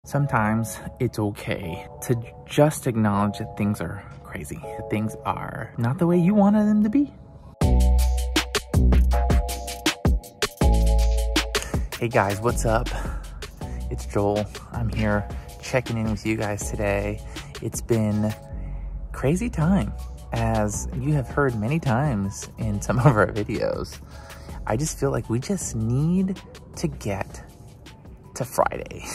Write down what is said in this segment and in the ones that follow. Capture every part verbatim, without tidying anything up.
Sometimes it's okay to just acknowledge that things are crazy, that things are not the way you wanted them to be. Hey guys, what's up? It's Joel. I'm here checking in with you guys today. It's been crazy time, as you have heard many times in some of our videos. I just feel like we just need to get to Friday.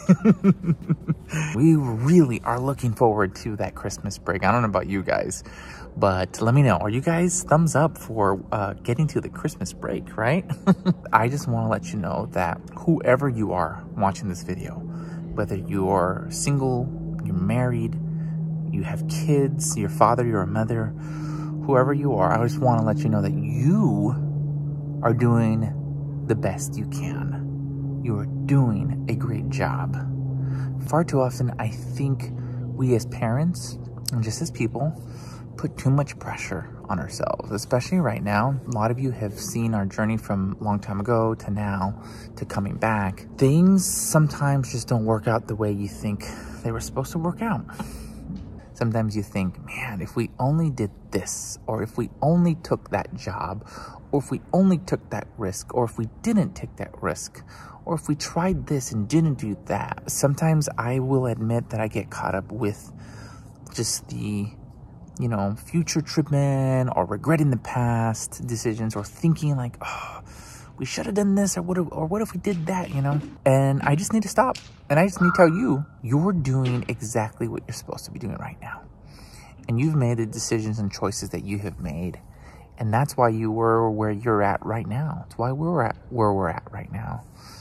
We really are looking forward to that Christmas break. I don't know about you guys, but let me know. Are you guys thumbs up for uh, getting to the Christmas break, right? I just want to let you know that whoever you are watching this video, whether you're single, you're married, you have kids, you're a father, you're a mother, whoever you are, I just want to let you know that you are doing the best you can. You are doing a great job. Far too often, I think we as parents and just as people put too much pressure on ourselves, especially right now. A lot of you have seen our journey from a long time ago to now to coming back. Things sometimes just don't work out the way you think they were supposed to work out. Sometimes you think, man, if we only did this, or if we only took that job, or if we only took that risk, or if we didn't take that risk, or if we tried this and didn't do that. Sometimes I will admit that I get caught up with just the, you know, future tripping or regretting the past decisions, or thinking like, oh, we should have done this, or what if, or what if we did that, you know? And I just need to stop. And I just need to tell you, you're doing exactly what you're supposed to be doing right now. And you've made the decisions and choices that you have made. And that's why you were where you're at right now. It's why we're at where we're at right now.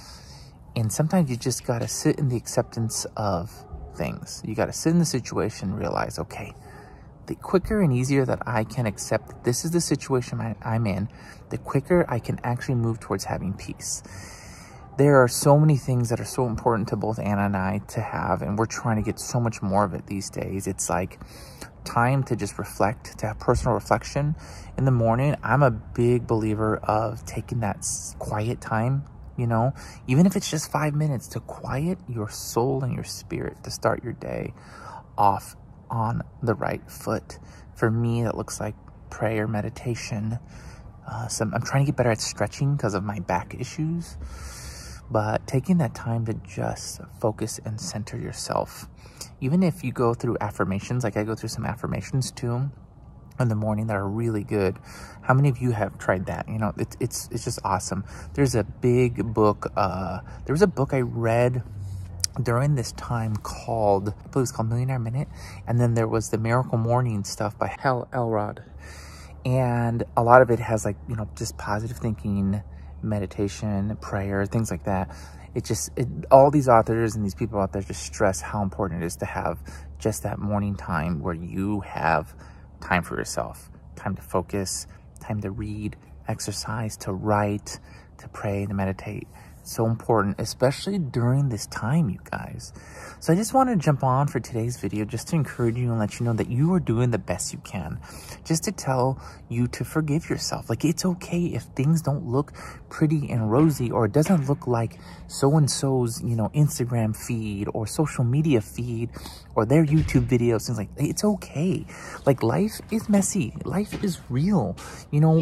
And sometimes you just got to sit in the acceptance of things. You got to sit in the situation and realize, okay, the quicker and easier that I can accept that this is the situation I, I'm in, the quicker I can actually move towards having peace. There are so many things that are so important to both Anna and I to have, and we're trying to get so much more of it these days. It's like time to just reflect, to have personal reflection. In the morning, I'm a big believer of taking that quiet time, you know, even if it's just five minutes to quiet your soul and your spirit, to start your day off on the right foot. For me, that looks like prayer, meditation. Uh, some, I'm trying to get better at stretching because of my back issues. But taking that time to just focus and center yourself. Even if you go through affirmations, like I go through some affirmations too in the morning that are really good. How many of you have tried that? You know, it's it's it's just awesome. There's a big book. Uh, there was a book I read during this time called, I believe it's called Millionaire Minute. And then there was the Miracle Morning stuff by Hal Elrod. And a lot of it has like, you know, just positive thinking, meditation, prayer, things like that. It just, it, all these authors and these people out there just stress how important it is to have just that morning time where you have time for yourself, time to focus, time to read, exercise, to write, to pray, to meditate. So important, especially during this time, you guys. So I just want to jump on for today's video just to encourage you and let you know that you are doing the best you can. Just to tell you to forgive yourself. Like, it's okay if things don't look pretty and rosy, or it doesn't look like so-and-so's, you know, Instagram feed or social media feed or their YouTube videos, things like, it's okay. Like, life is messy. Life is real. You know,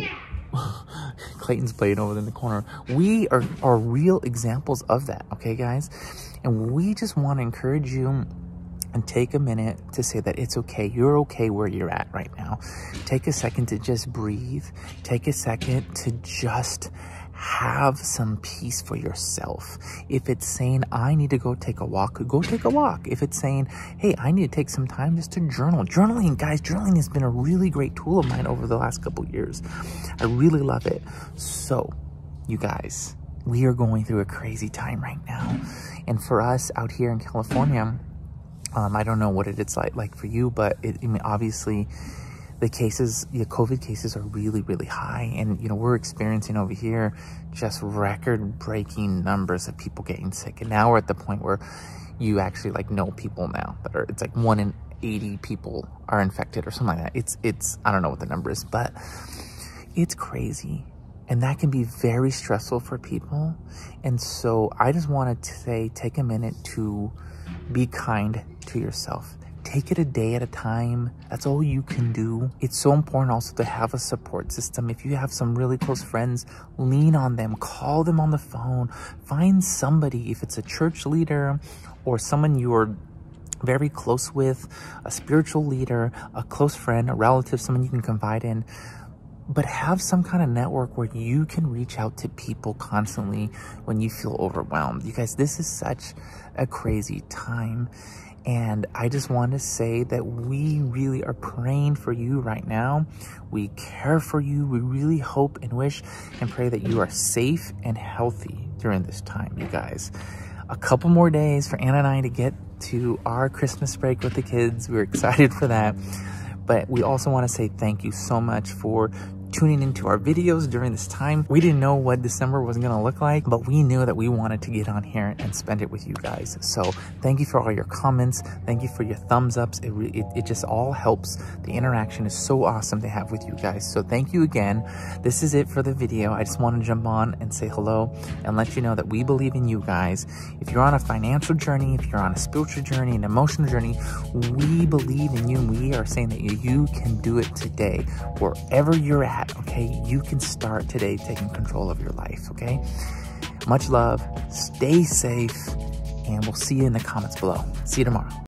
Clayton's playing over in the corner. We are, are real examples of that, okay, guys? And we just want to encourage you and take a minute to say that it's okay. You're okay where you're at right now. Take a second to just breathe. Take a second to just have some peace for yourself. If it's saying, I need to go take a walk, go take a walk. If it's saying, hey, I need to take some time just to journal. Journaling, guys, journaling has been a really great tool of mine over the last couple of years. I really love it. So, you guys, we are going through a crazy time right now. And for us out here in California, um, I don't know what it's like, like for you, but it, I mean, obviously, the cases, the COVID cases are really, really high. And, you know, we're experiencing over here just record-breaking numbers of people getting sick. And now we're at the point where you actually, like, know people now that are, it's like one in eighty people are infected or something like that. It's, it's, I don't know what the number is, but it's crazy. And that can be very stressful for people. And so I just wanted to say, take a minute to be kind to yourself. Take it a day at a time. That's all you can do. It's so important also to have a support system. If you have some really close friends, lean on them, call them on the phone, find somebody, if it's a church leader or someone you're very close with, a spiritual leader, a close friend, a relative, someone you can confide in. But have some kind of network where you can reach out to people constantly when you feel overwhelmed. You guys, this is such a crazy time. And I just want to say that we really are praying for you right now. We care for you. We really hope and wish and pray that you are safe and healthy during this time, you guys. A couple more days for Anna and I to get to our Christmas break with the kids. We're excited for that. But we also want to say thank you so much for tuning into our videos during this time. We didn't know what December was going to look like, but we knew that we wanted to get on here and spend it with you guys. So thank you for all your comments. Thank you for your thumbs ups. It, it, it just all helps. The interaction is so awesome to have with you guys. So thank you again. This is it for the video. I just want to jump on and say hello and let you know that we believe in you guys. If you're on a financial journey, if you're on a spiritual journey, an emotional journey, we believe in you. We are saying that you, you can do it today. Wherever you're at, okay, you can start today taking control of your life, okay? Much love, stay safe, and we'll see you in the comments below. See you tomorrow.